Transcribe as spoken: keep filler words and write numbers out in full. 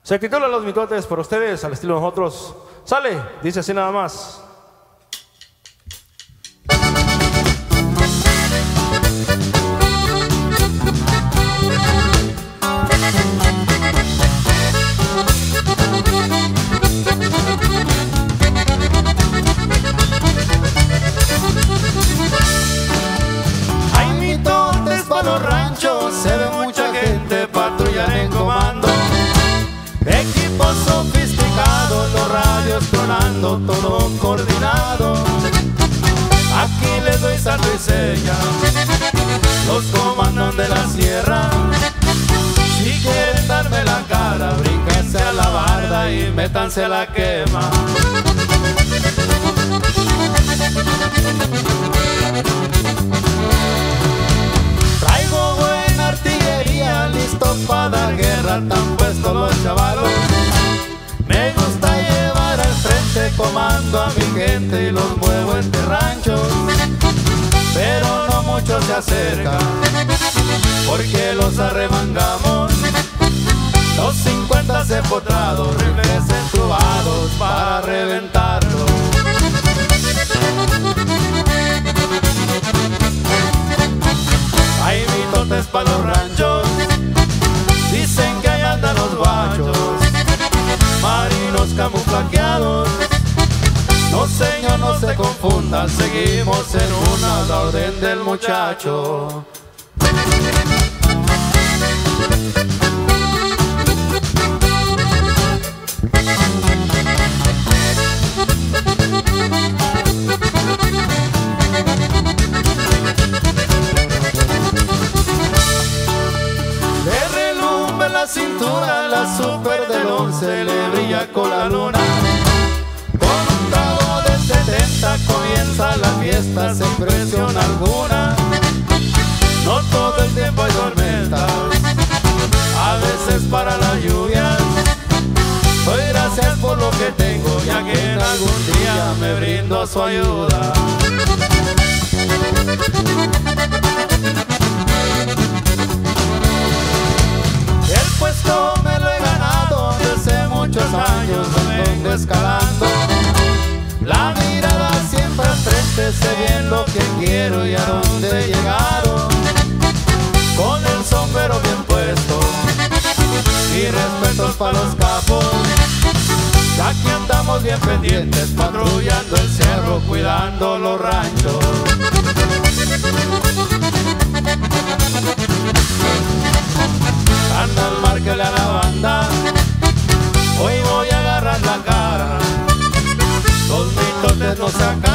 Se titula Los Mitotes por ustedes, al estilo de nosotros. Sale, dice así nada más. Hay mitotes para los ranchos, se ve mucha gente patrullar en comando. Equipos sofisticados, los radios tronando, todo coordinado. Aquí les doy santo y seña, los comandan de la sierra. Si quieren darme la cara, brínquense a la barda y métanse a la quema. Traigo buena artillería, listos para dar guerra, tan puestos los chavalos. Me gusta llevar al frente, comando a mi gente y los muevo entre ranchos. Pero no muchos se acercan, porque los arremangamos. Los cincuenta empotrados, rifles entrubados para reventarlos. Hay mitotes para los ranchos, dicen que ahí andan los bachos, marinos camuflajeados. No señor, no se confundan, seguimos en una, la orden del muchacho. La cintura, la super del once le brilla con la luna. Con un trago de setenta comienza la fiesta sin presión alguna. No todo el tiempo hay tormentas, a veces para la lluvia. Doy gracias por lo que tengo, ya que en algún día me brindo su ayuda. Puesto me lo he ganado, desde muchos años me vengo escalando. La mirada siempre al frente, sé bien lo que quiero y a dónde he llegado. Con el sombrero bien puesto y respetos para los capos. Ya que andamos bien pendientes, patrullando el cerro, cuidando los ranchos. Anda al márquele a la banda, hoy voy a agarrar la cara. Los mitotes no se acaban.